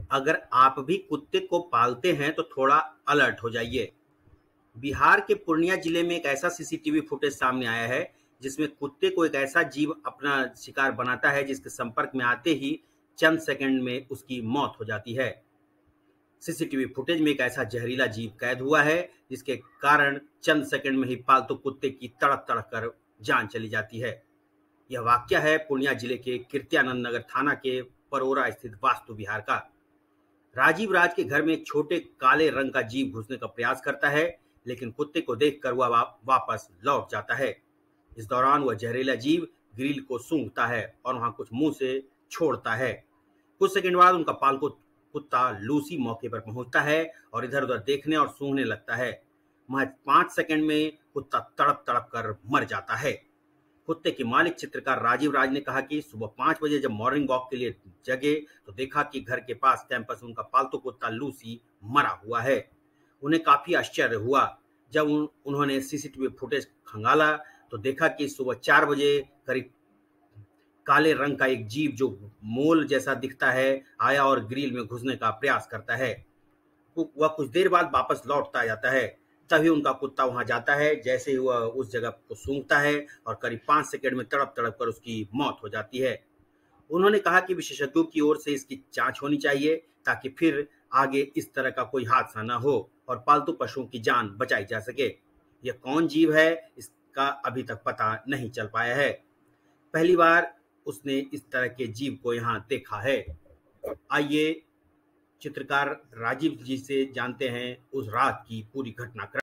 अगर आप भी कुत्ते को पालते हैं तो थोड़ा अलर्ट हो जाइए। बिहार के पूर्णिया जिले में एक ऐसा सीसीटीवी फुटेज सामने आया है जिसमें कुत्ते को एक ऐसा जीव अपना शिकार बनाता है जिसके संपर्क में आते ही चंद सेकंड में उसकी मौत हो जाती है। सीसीटीवी फुटेज में एक ऐसा जहरीला जीव कैद हुआ है जिसके कारण चंद सेकंड में ही पालतू कुत्ते की तड़प तड़प कर जान चली जाती है। यह वाकया है पूर्णिया जिले के कृत्यानंद नगर थाना के परोरा स्थित वास्तु विहार का। राजीव राज के घर में एक छोटे काले रंग का जीव घुसने का प्रयास करता है, लेकिन कुत्ते को देखकर वह वापस लौट जाता है। इस दौरान वह जहरीला जीव ग्रिल को सूंघता है और वहां कुछ मुंह से छोड़ता है। कुछ सेकंड बाद उनका पालतू कुत्ता लूसी मौके पर पहुंचता है और इधर उधर देखने और सूंघने लगता है। महज 5 सेकंड में कुत्ता तड़प तड़प कर मर जाता है। कुत्ते के मालिक चित्रकार राजीव राज ने कहा कि सुबह 5 बजे जब मॉर्निंग वॉक के लिए जगे तो देखा कि घर के पास कैंपस में उनका पालतू कुत्ता लूसी मरा हुआ है। उन्हें काफी आश्चर्य हुआ। जब उन्होंने सीसीटीवी फुटेज खंगाला तो देखा कि सुबह 4 बजे करीब काले रंग का एक जीव जो मोल जैसा दिखता है आया और ग्रिल में घुसने का प्रयास करता है। वह कुछ देर बाद वापस लौटता जाता है। तभी उनका कुत्ता वहां जाता है। जैसे ही वह उस जगह को सूंघता है और करीब 5 सेकंड में तड़प तड़प कर उसकी मौत हो जाती है। उन्होंने कहा कि विशेषज्ञों की ओर से इसकी जांच होनी चाहिए ताकि फिर आगे इस तरह का कोई हादसा न हो और पालतू पशुओं की जान बचाई जा सके। यह कौन जीव है इसका अभी तक पता नहीं चल पाया है। पहली बार उसने इस तरह के जीव को यहाँ देखा है। आइए चित्रकार राजीव जी से जानते हैं उस रात की पूरी घटनाक्रम।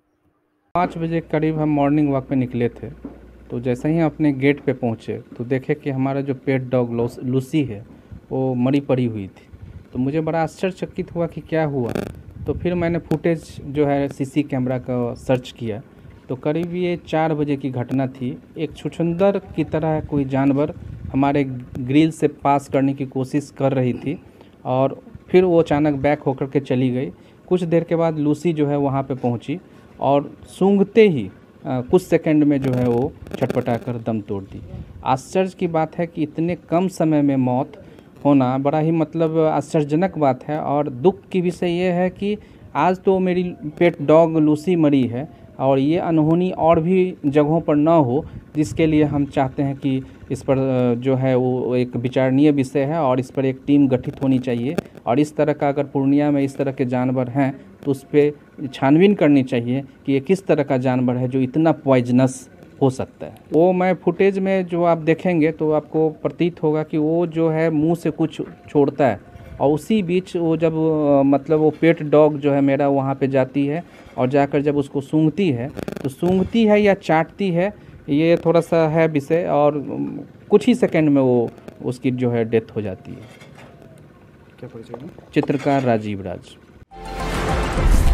5 बजे करीब हम मॉर्निंग वॉक पे निकले थे, तो जैसे ही अपने गेट पे पहुँचे तो देखे कि हमारा जो पेट डॉग लूसी है वो मरी पड़ी हुई थी। तो मुझे बड़ा आश्चर्यचकित हुआ कि क्या हुआ। तो फिर मैंने फुटेज जो है सीसी कैमरा का सर्च किया तो करीब ये 4 बजे की घटना थी। एक छुछुंदर की तरह कोई जानवर हमारे ग्रिल से पास करने की कोशिश कर रही थी और फिर वो अचानक बैक होकर के चली गई। कुछ देर के बाद लूसी जो है वहाँ पे पहुँची और सूंघते ही कुछ सेकंड में जो है वो छटपटा कर दम तोड़ दी। आश्चर्य की बात है कि इतने कम समय में मौत होना बड़ा ही मतलब आश्चर्यजनक बात है। और दुख की विषय ये है कि आज तो मेरी पेट डॉग लूसी मरी है और ये अनहोनी और भी जगहों पर ना हो, जिसके लिए हम चाहते हैं कि इस पर जो है वो एक विचारणीय विषय है और इस पर एक टीम गठित होनी चाहिए। और इस तरह का अगर पूर्णिया में इस तरह के जानवर हैं तो उस पर छानबीन करनी चाहिए कि ये किस तरह का जानवर है जो इतना पॉइजनस हो सकता है। वो मैं फुटेज में जो आप देखेंगे तो आपको प्रतीत होगा कि वो जो है मुंह से कुछ छोड़ता है और उसी बीच वो जब मतलब वो पेट डॉग जो है मेरा वहाँ पे जाती है और जाकर जब उसको सूंघती है तो सूंघती है या चाटती है, ये थोड़ा सा है विषय। और कुछ ही सेकंड में वो उसकी जो है डेथ हो जाती है। क्या परिचय? चित्रकार राजीव राज।